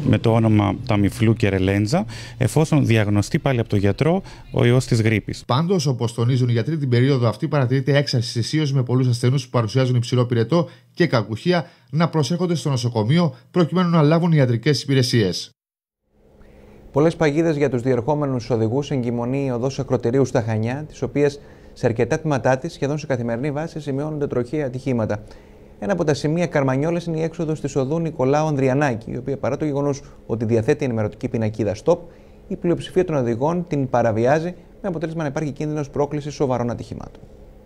με το όνομα Ταμιφλού και Ρελέντζα, εφόσον διαγνωστεί πάλι από τον γιατρό ο ιός της γρίπης. Πάντως, όπως τονίζουν οι γιατροί, την περίοδο αυτή παρατηρείται έξαρση αισίως με πολλούς ασθενούς που παρουσιάζουν υψηλό πυρετό και κακουχία να προσέρχονται στο νοσοκομείο προκειμένου να λάβουν ιατρικές υπηρεσίες. Πολλές παγίδες για τους διερχόμενους οδηγούς εγκυμονεί η οδός Ακροτηρίου στα Χανιά, τις οποίες σε αρκετά τμήματά της σχεδόν σε καθημερινή βάση σημειώνονται τροχαία ατυχήματα. Ένα από τα σημεία καρμανιόλες είναι η έξοδος της οδού Νικολάου Ανδριανάκη, η οποία παρά το γεγονός ότι διαθέτει ενημερωτική πινακίδα stop, η πλειοψηφία των οδηγών την παραβιάζει, με αποτέλεσμα να υπάρχει κίνδυνος πρόκλησης σοβαρών ατυχημάτων.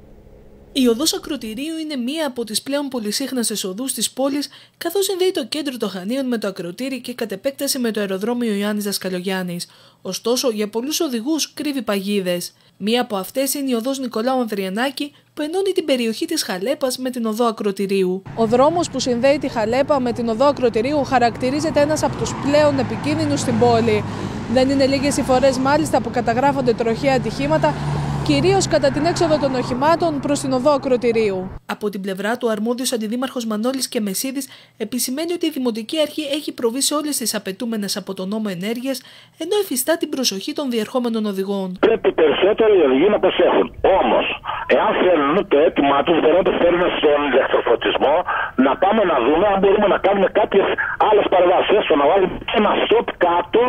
Η οδός Ακροτηρίου είναι μία από τις πλέον πολυσύχναστες οδούς της πόλης, καθώς συνδέει το κέντρο των Χανίων με το Ακροτήρι και κατ' επέκταση με το αεροδρόμιο Ιωάννης Δασκαλογιάννης. Ωστόσο, για πολλούς οδηγούς κρύβει παγίδες. Μία από αυτές είναι η οδός Νικολάου Ανδριανάκη, που ενώνει την περιοχή της Χαλέπας με την οδό Ακροτηρίου. Ο δρόμος που συνδέει τη Χαλέπα με την οδό Ακροτηρίου χαρακτηρίζεται ένας από τους πλέον επικίνδυνους στην πόλη. Δεν είναι λίγες οι φορές μάλιστα που καταγράφονται τροχαία ατυχήματα, κυρίως κατά την έξοδο των οχημάτων προς την οδό Ακροτηρίου. Από την πλευρά του, ο αρμόδιος αντιδήμαρχος Μανώλης Κεμεσίδης επισημαίνει ότι η Δημοτική Αρχή έχει προβεί σε όλες τις απαιτούμενες από τον νόμο ενέργειες, ενώ εφιστά την προσοχή των διερχόμενων οδηγών. Πρέπει περισσότερο οι οδηγοί να προσέχουν. Όμως, εάν θέλουν το αίτημά τους, μπορούν να το φέρουν στον ηλεκτροφωτισμό, να πάμε να δούμε αν μπορούμε να κάνουμε κάποιες άλλες παρεμβάσεις, να βάλουμε ένα stop κάτω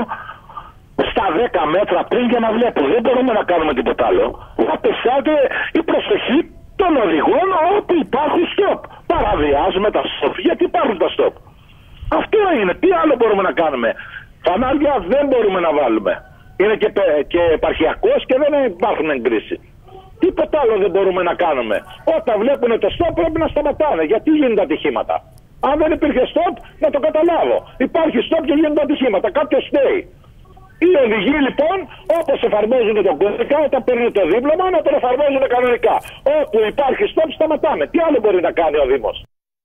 στα 10 μέτρα πριν για να βλέπουν. Δεν μπορούμε να κάνουμε τίποτα άλλο. Θα πεσάτε η προσοχή των οδηγών όπου υπάρχουν stop. Παραβιάζουμε τα stop. Γιατί υπάρχουν τα stop. Αυτό είναι. Τι άλλο μπορούμε να κάνουμε. Φανάρια δεν μπορούμε να βάλουμε. Είναι και επαρχιακός και δεν υπάρχουν εγκρίσεις. Τίποτα άλλο δεν μπορούμε να κάνουμε. Όταν βλέπουν το stop πρέπει να σταματάνε. Γιατί γίνονται ατυχήματα. Αν δεν υπήρχε stop, να το καταλάβω. Υπάρχει stop και γίνονται ατυχήματα. Κάποιος στέει. Οι οδηγοί λοιπόν, όπως εφαρμόζουν τον κώδικα, όταν παίρνουν το δίπλωμα, να τον εφαρμόζουν κανονικά. Όπου υπάρχει stop, σταματάμε. Τι άλλο μπορεί να κάνει ο Δήμος.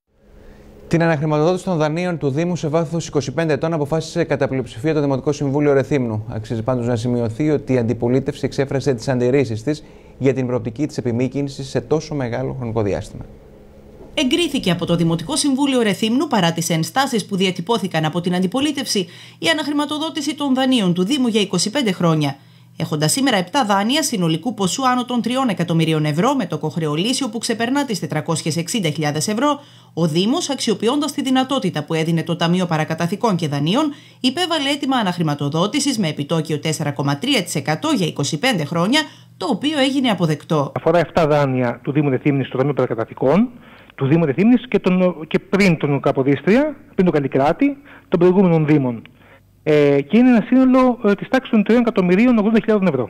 Την αναχρηματοδότηση των δανείων του Δήμου σε βάθος 25 ετών αποφάσισε κατά πλειοψηφία το Δημοτικό Συμβούλιο Ρεθύμνου. Αξίζει πάντως να σημειωθεί ότι η αντιπολίτευση εξέφρασε τις αντιρρήσεις της για την προοπτική της επιμήκυνσης σε τόσο μεγάλο χρονικό διάστημα. Εγκρίθηκε από το Δημοτικό Συμβούλιο Ρεθύμνου, παρά τις ενστάσεις που διατυπώθηκαν από την αντιπολίτευση, η αναχρηματοδότηση των δανείων του Δήμου για 25 χρόνια. Έχοντας σήμερα 7 δάνεια συνολικού ποσού άνω των 3 εκατομμυρίων ευρώ με το κοχρεολύσιο που ξεπερνά τις 460.000 ευρώ, ο Δήμος, αξιοποιώντας τη δυνατότητα που έδινε το Ταμείο Παρακαταθηκών και Δανείων, υπέβαλε αίτημα αναχρηματοδότησης με επιτόκιο 4,3% για 25 χρόνια, το οποίο έγινε αποδεκτό. Αφορά 7 δάνεια του Δήμου Ρεθύμνης στο Ταμείο Παρακαταθηκών, του Δήμου Ρεθύμνης και πριν τον Καποδίστρια, πριν τον Καλλικράτη, των προηγούμενων Δήμων. Και είναι ένα σύνολο της τάξης των 3.080.000 ευρώ.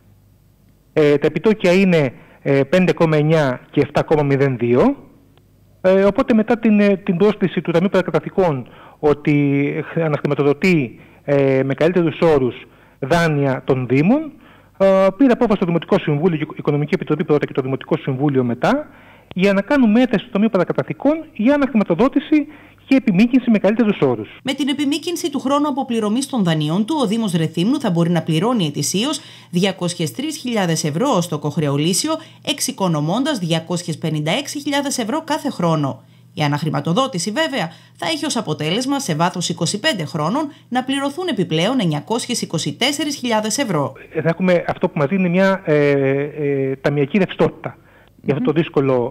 Τα επιτόκια είναι 5,9 και 7,02. Οπότε μετά την πρόσθεση του Ταμείου Παρακαταθηκών ότι αναχρηματοδοτεί με καλύτερους όρους δάνεια των Δήμων, πήρε απόφαση το Δημοτικό Συμβούλιο, η Οικονομική Επιτροπή πρώτα και το Δημοτικό Συμβούλιο μετά, για να κάνουν μέτρηση στο Ταμείο Παρακαταθηκών για αναχρηματοδότηση και επιμήκυνση με καλύτερους όρους. Με την επιμήκυνση του χρόνου αποπληρωμής των δανείων του, ο Δήμος Ρεθύμνου θα μπορεί να πληρώνει ετησίως 203.000 ευρώ ως το κοχρεολύσιο, εξοικονομώντας 256.000 ευρώ κάθε χρόνο. Η αναχρηματοδότηση βέβαια θα έχει ως αποτέλεσμα σε βάθος 25 χρόνων να πληρωθούν επιπλέον 924.000 ευρώ. Θα έχουμε αυτό που μας δίνει μια ταμιακή ρευστότητα. Για αυτό το δύσκολο,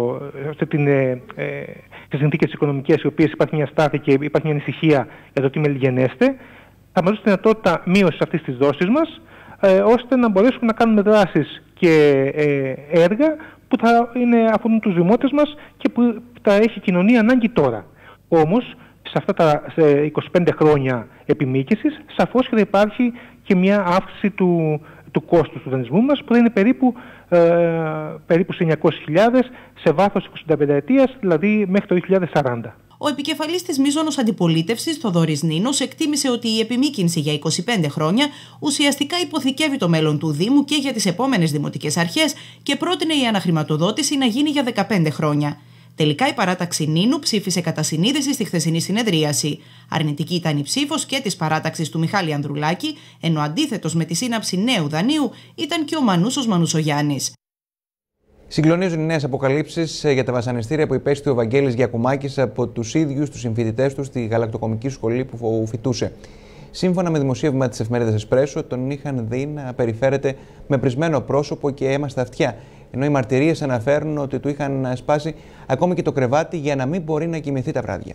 στις συνθήκες οικονομικές, οι οποίες υπάρχει μια στάθη και υπάρχει μια ανησυχία για το τι μελιγενέστε, θα μας δώσει τη δυνατότητα μείωσης αυτής της δόσης μας, ώστε να μπορέσουμε να κάνουμε δράσεις και έργα που θα αφορούν τους δημότες μας και που τα έχει η κοινωνία ανάγκη τώρα. Όμως, σε αυτά τα 25 χρόνια επιμήκυνσης, σαφώς και θα υπάρχει και μια αύξηση του κόστους του δανεισμού μας, που θα είναι περίπου σε 900.000 σε βάθος 25 ετίας, δηλαδή μέχρι το 2040. Ο επικεφαλής της μείζωνος αντιπολίτευσης, Θοδωρής Νίνος, εκτίμησε ότι η επιμήκυνση για 25 χρόνια ουσιαστικά υποθηκεύει το μέλλον του Δήμου και για τις επόμενες δημοτικές αρχές και πρότεινε η αναχρηματοδότηση να γίνει για 15 χρόνια. Τελικά η παράταξη Νίνου ψήφισε κατά συνείδηση στη χθεσινή συνεδρίαση. Αρνητική ήταν η ψήφος και της παράταξης του Μιχάλη Ανδρουλάκη, ενώ αντίθετος με τη σύναψη νέου δανείου ήταν και ο Μανούσος Μανουσογιάννης. Συγκλονίζουν οι νέες αποκαλύψεις για τα βασανιστήρια που υπέστη ο Βαγγέλης Γιακουμάκης από τους ίδιους τους συμφοιτητές του στη γαλακτοκομική σχολή που φοιτούσε. Σύμφωνα με δημοσίευμα της εφημερίδας Εσπρέσο, τον είχαν δει να περιφέρεται με πρισμένο πρόσωπο και αίμα στα αυτιά, ενώ οι μαρτυρίες αναφέρουν ότι του είχαν σπάσει ακόμη και το κρεβάτι για να μην μπορεί να κοιμηθεί τα βράδια.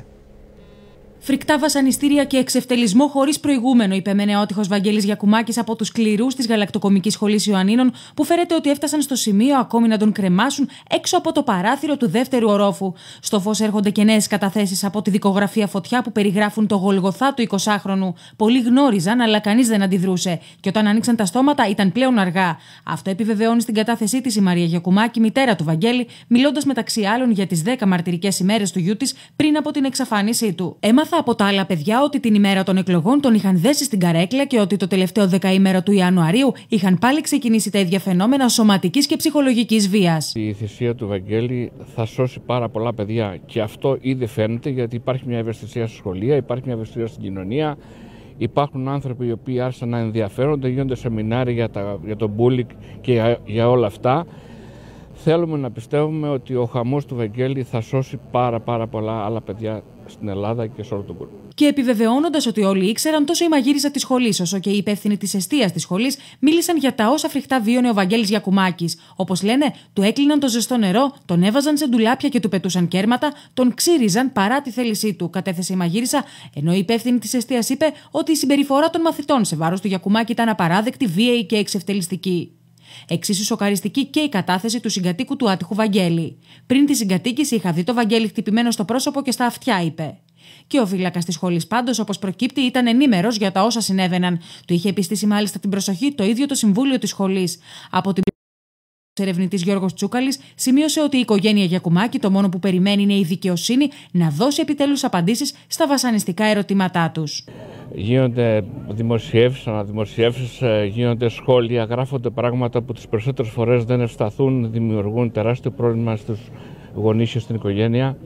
Φρικτά βασανιστήρια και εξευτελισμό χωρίς προηγούμενο, είπε με νεότυχος Βαγγέλης Γιακουμάκης από τους σκληρούς της Γαλακτοκομικής Σχολής Ιωαννίνων, που φέρεται ότι έφτασαν στο σημείο ακόμη να τον κρεμάσουν έξω από το παράθυρο του δεύτερου ορόφου. Στο φως έρχονται και νέες καταθέσεις από τη δικογραφία Φωτιά που περιγράφουν το Γολγοθά του 20χρονου. Πολλοί γνώριζαν, αλλά κανείς δεν αντιδρούσε. Και όταν ανοίξαν τα στόματα ήταν πλέον αργά. Αυτό επιβεβαιώνει στην κατάθεσή της η Μαρία Γιακουμάκη, μητέρα του Βαγγέλη, μιλώντας μεταξύ άλλων για τις 10 μαρτυρικές ημέρες του γιού της πριν από την εξαφάνισή του. Έμαθα από τα άλλα παιδιά ότι την ημέρα των εκλογών τον είχαν δέσει στην καρέκλα και ότι το τελευταίο δεκαήμερο του Ιανουαρίου είχαν πάλι ξεκινήσει τα ίδια φαινόμενα σωματικής και ψυχολογικής βίας. Η θυσία του Βαγγέλη θα σώσει πάρα πολλά παιδιά και αυτό ήδη φαίνεται, γιατί υπάρχει μια ευαισθησία στη σχολεία, υπάρχει μια ευαισθησία στην κοινωνία. Υπάρχουν άνθρωποι οι οποίοι άρχισαν να ενδιαφέρονται, γίνονται σεμινάρια για το bullying και για όλα αυτά. Θέλουμε να πιστεύουμε ότι ο χαμός του Βαγγέλη θα σώσει πάρα πολλά άλλα παιδιά στην Ελλάδα και σε όλο τον κόσμο. Και επιβεβαιώνοντας ότι όλοι ήξεραν, τόσο η μαγείρισα της σχολής όσο και οι υπεύθυνοι της εστίας της σχολής μίλησαν για τα όσα φρικτά βίωνε ο Βαγγέλης Γιακουμάκης. Όπως λένε, του έκλειναν το ζεστό νερό, τον έβαζαν σε ντουλάπια και του πετούσαν κέρματα, τον ξύριζαν παρά τη θέλησή του, κατέθεσε η μαγείρισα, ενώ η υπεύθυνη της εστίας είπε ότι η συμπεριφορά των μαθητών σε βάρος του Γιακουμάκη ήταν απαράδεκτη, βίαιη και εξευτελιστική. Εξίσου σοκαριστική και η κατάθεση του συγκατοίκου του άτυχου Βαγγέλη. Πριν τη συγκατοίκηση, είχα δει το Βαγγέλη χτυπημένο στο πρόσωπο και στα αυτιά, είπε. Και ο φύλακας της σχολής, πάντως, όπως προκύπτει, ήταν ενήμερος για τα όσα συνέβαιναν. Του είχε επιστήσει μάλιστα την προσοχή το ίδιο το συμβούλιο της σχολής. Από την ο ερευνητής Γιώργος Τσούκαλης σημείωσε ότι η οικογένεια Γιακουμάκη το μόνο που περιμένει είναι η δικαιοσύνη να δώσει επιτέλους απαντήσεις στα βασανιστικά ερωτήματά τους. Γίνονται δημοσιεύσεις, αναδημοσιεύσεις, γίνονται σχόλια, γράφονται πράγματα που τις περισσότερες φορές δεν ευσταθούν, δημιουργούν τεράστιο πρόβλημα στους γονείς και στην οικογένεια.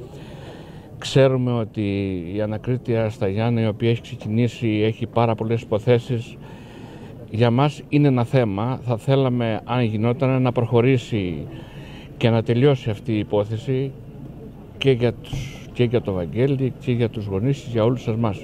Ξέρουμε ότι η ανακρίτεια στα Γιάννη, η οποία έχει ξεκινήσει, έχει πάρα πολλές υποθέσεις. Για μας είναι ένα θέμα. Θα θέλαμε, αν γινόταν, να προχωρήσει και να τελειώσει αυτή η υπόθεση και για το Βαγγέλη και για τους γονείς και για όλους εμάς.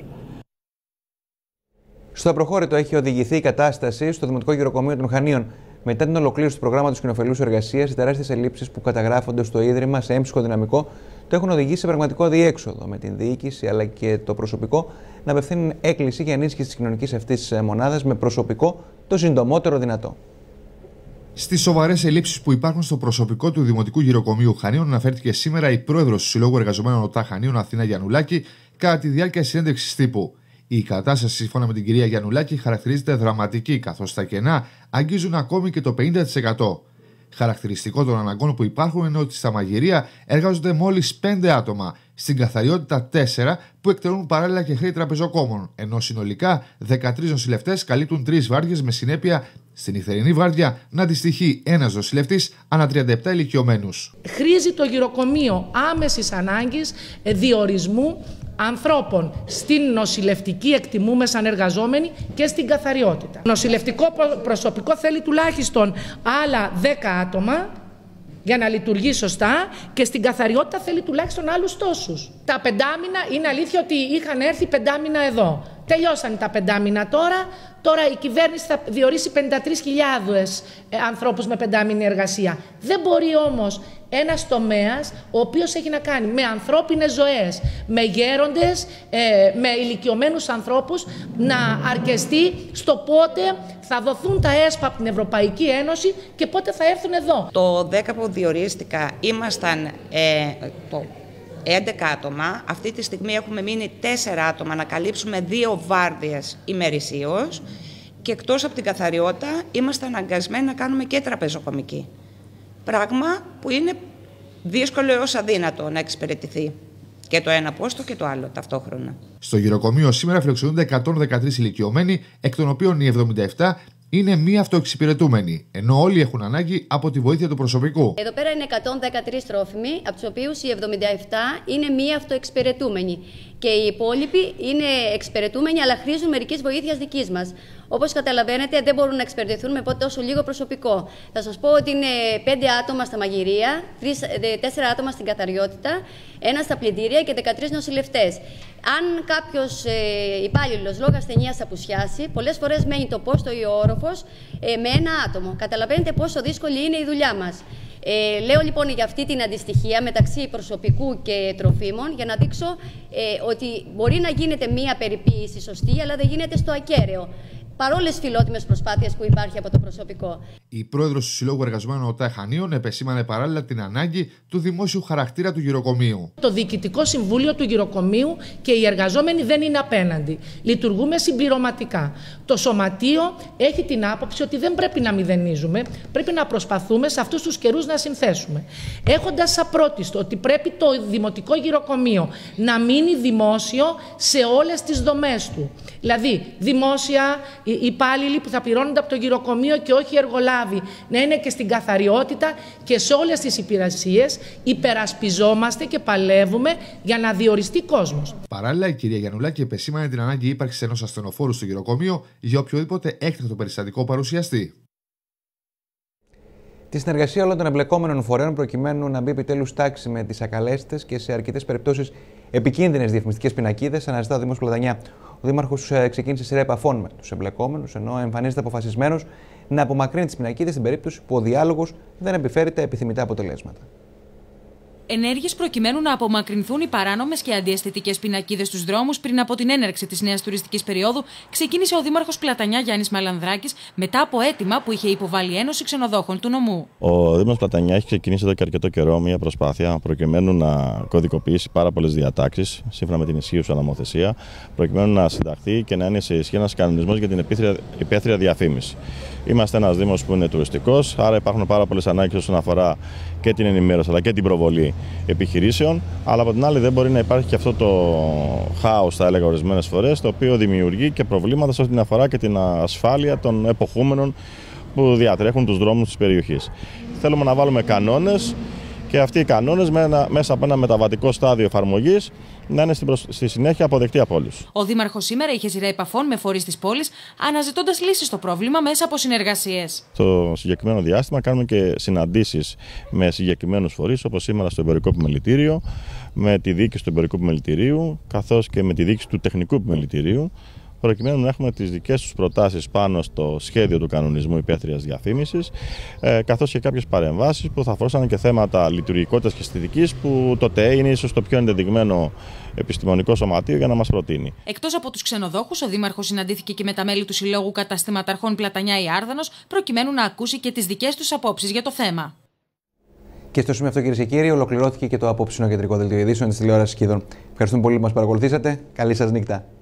Στο απροχώρητο έχει οδηγηθεί η κατάσταση στο Δημοτικό Γυροκομείο των Χανίων. Μετά την ολοκλήρωση του προγράμματος κοινοφελούς εργασίας, οι τεράστιες ελλείψεις που καταγράφονται στο Ίδρυμα σε έμψυχο δυναμικό το έχουν οδηγήσει σε πραγματικό αδιέξοδο, με την διοίκηση αλλά και το προσωπικό να απευθύνουν έκκληση για ενίσχυση της κοινωνικής αυτής μονάδας με προσωπικό το συντομότερο δυνατό. Στις σοβαρές ελλείψεις που υπάρχουν στο προσωπικό του Δημοτικού Γυροκομείου Χανίων, αναφέρθηκε σήμερα η πρόεδρος του Συλλόγου Εργαζομένων ΟΤΑ Χανίων, Αθήνα Γιαννουλάκη, κατά τη διάρκεια συνέντευξης τύπου. Η κατάσταση, σύμφωνα με την κυρία Γιαννουλάκη, χαρακτηρίζεται δραματική, καθώς τα κενά αγγίζουν ακόμη και το 50%. Χαρακτηριστικό των αναγκών που υπάρχουν είναι ότι στα μαγειρία εργάζονται μόλις 5 άτομα, στην καθαριότητα 4 που εκτελούν παράλληλα και χρέη τραπεζοκόμων, ενώ συνολικά 13 νοσηλευτές καλύπτουν 3 βάρδιες, με συνέπεια στην νυχτερινή βάρδια να αντιστοιχεί ένας νοσηλευτής ανά 37 ηλικιωμένους. Χρήζει το γυροκομείο άμεσης ανάγκης διορισμού ανθρώπων στην νοσηλευτική, εκτιμούμε σαν εργαζόμενοι, και στην καθαριότητα. Νοσηλευτικό προσωπικό θέλει τουλάχιστον άλλα 10 άτομα για να λειτουργεί σωστά και στην καθαριότητα θέλει τουλάχιστον άλλους τόσους. Τα 5 μήνα είναι αλήθεια ότι είχαν έρθει 5 μήνα εδώ. Τελειώσαν τα 5 μήνα τώρα. Τώρα η κυβέρνηση θα διορίσει 53.000 ανθρώπους με 5 μήνη εργασία. Δεν μπορεί όμως ένας τομέας ο οποίος έχει να κάνει με ανθρώπινες ζωές, με γέροντες, με ηλικιωμένους ανθρώπους, να αρκεστεί στο πότε θα δοθούν τα ΕΣΠΑ από την Ευρωπαϊκή Ένωση και πότε θα έρθουν εδώ. Το 10 που διορίστηκα ήμασταν 11 άτομα. Αυτή τη στιγμή έχουμε μείνει 4 άτομα να καλύψουμε 2 βάρδιες ημερησίως και εκτός από την καθαριότητα είμαστε αναγκασμένοι να κάνουμε και τραπεζοκομική. Πράγμα που είναι δύσκολο έως αδύνατο να εξυπηρετηθεί και το ένα πόστο και το άλλο ταυτόχρονα. Στο γυροκομείο σήμερα φιλοξενούνται 113 ηλικιωμένοι, εκ των οποίων οι 77 είναι μη αυτοεξυπηρετούμενοι, ενώ όλοι έχουν ανάγκη από τη βοήθεια του προσωπικού. Εδώ πέρα είναι 113 τρόφιμοι, από τους οποίους οι 77 είναι μη αυτοεξυπηρετούμενοι. Και οι υπόλοιποι είναι εξυπηρετούμενοι, αλλά χρήζουν μερικής βοήθειας δικής μας. Όπως καταλαβαίνετε, δεν μπορούν να εξυπηρετηθούν με τόσο λίγο προσωπικό. Θα σας πω ότι είναι 5 άτομα στα μαγειρία, 4 άτομα στην καθαριότητα, 1 στα πλυντήρια και 13 νοσηλευτές. Αν κάποιος υπάλληλος λόγω ασθενείας απουσιάσει, πολλές φορές μένει το πόστο ή ο όροφος με 1 άτομο. Καταλαβαίνετε πόσο δύσκολη είναι η δουλειά μας. Λέω λοιπόν για αυτή την αντιστοιχία μεταξύ προσωπικού και τροφίμων για να δείξω ότι μπορεί να γίνεται μία περιποίηση σωστή, αλλά δεν γίνεται στο ακέραιο. Παρόλες τις φιλότιμες προσπάθειες που υπάρχει από το προσωπικό. Η πρόεδρος του Συλλόγου Εργαζομένων ΟΤΑ Χανίων επεσήμανε παράλληλα την ανάγκη του δημόσιου χαρακτήρα του γυροκομείου. Το Διοικητικό Συμβούλιο του Γυροκομείου και οι εργαζόμενοι δεν είναι απέναντι. Λειτουργούμε συμπληρωματικά. Το Σωματείο έχει την άποψη ότι δεν πρέπει να μηδενίζουμε, πρέπει να προσπαθούμε σε αυτούς τους καιρούς να συνθέσουμε. Έχοντας απρότιστο ότι πρέπει το Δημοτικό Γυροκομείο να μείνει δημόσιο σε όλες τις δομές του. Δηλαδή, δημόσια υπάλληλοι που θα πληρώνονται από το γυροκομείο και όχι εργολάβοι να είναι και στην καθαριότητα και σε όλες τις υπηρεσίες. Υπερασπιζόμαστε και παλεύουμε για να διοριστεί κόσμος. Παράλληλα, η κυρία Γιαννουλάκη επεσήμανε την ανάγκη ύπαρξης ενός ασθενοφόρου στο γυροκομείο για οποιοδήποτε έκτακτο περιστατικό παρουσιαστεί. Τη συνεργασία όλων των εμπλεκόμενων φορέων προκειμένου να μπει επιτέλους τάξη με τις ακαλέστες και σε αρκετές περιπτώσεις επικίνδυνες διαφημιστικές πινακίδες αναζητά ο Δήμος Πλατανιά. Ο Δήμαρχος ξεκίνησε σειρά επαφών με τους εμπλεκόμενους, ενώ εμφανίζεται αποφασισμένος να απομακρύνει τις πινακίδες στην περίπτωση που ο διάλογος δεν επιφέρει τα επιθυμητά αποτελέσματα. Ενέργειες προκειμένου να απομακρυνθούν οι παράνομες και αντιαισθητικές πινακίδες στους δρόμους πριν από την έναρξη της νέας τουριστικής περίοδου, ξεκίνησε ο Δήμαρχος Πλατανιά Γιάννης Μαλανδράκης μετά από αίτημα που είχε υποβάλει η Ένωση Ξενοδόχων του νομού. Ο Δήμος Πλατανιά έχει ξεκινήσει εδώ και αρκετό καιρό μια προσπάθεια προκειμένου να κωδικοποιήσει πάρα πολλές διατάξεις σύμφωνα με την ισχύουσα νομοθεσία, προκειμένου να συνταχθεί και να είναι σε ισχύ ένας κανονισμός για την υπαίθρια διαφήμιση. Είμαστε ένας Δήμος που είναι τουριστικός, άρα υπάρχουν πάρα πολλές ανάγκες όσον αφορά και την ενημέρωση αλλά και την προβολή επιχειρήσεων. Αλλά από την άλλη, δεν μπορεί να υπάρχει και αυτό το χάος, θα έλεγα ορισμένες φορές, το οποίο δημιουργεί και προβλήματα σε ό,τι αφορά και την ασφάλεια των εποχούμενων που διατρέχουν τους δρόμους της περιοχής. Θέλουμε να βάλουμε κανόνες και αυτοί οι κανόνες μέσα από ένα μεταβατικό στάδιο εφαρμογής να είναι στη συνέχεια αποδεκτή από όλους. Ο Δήμαρχος σήμερα είχε σειρά επαφών με φορείς της πόλης, αναζητώντας λύσεις στο πρόβλημα μέσα από συνεργασίες. Στο συγκεκριμένο διάστημα κάνουμε και συναντήσεις με συγκεκριμένους φορείς, όπως σήμερα στο Εμπορικό Επιμελητήριο, με τη διοίκηση του Εμπορικού Επιμελητηρίου, καθώς και με τη διοίκηση του Τεχνικού Επιμελητηρίου, προκειμένου να έχουμε τις δικές τους προτάσεις πάνω στο σχέδιο του κανονισμού υπαίθριας διαφήμισης, καθώς και κάποιες παρεμβάσεις που θα αφορούσαν και θέματα λειτουργικότητας και αισθητικής, που το ΤΕΕ είναι ίσως το πιο ενδεδειγμένο επιστημονικό σωματείο για να μας προτείνει. Εκτός από τους ξενοδόχους, ο Δήμαρχος συναντήθηκε και με τα μέλη του Συλλόγου Καταστηματαρχών Πλατανιά ή Άρδανος, προκειμένου να ακούσει και τις δικές τους απόψεις για το θέμα. Και στο σημείο αυτό, κυρίες και κύριοι, ολοκληρώθηκε και το απόψινο κεντρικό δελτίο ειδήσεων της τηλεόρασης Κίδων. Ευχαριστούμε πολύ που μας παρακολουθήσατε. Καλή σας νύχτα.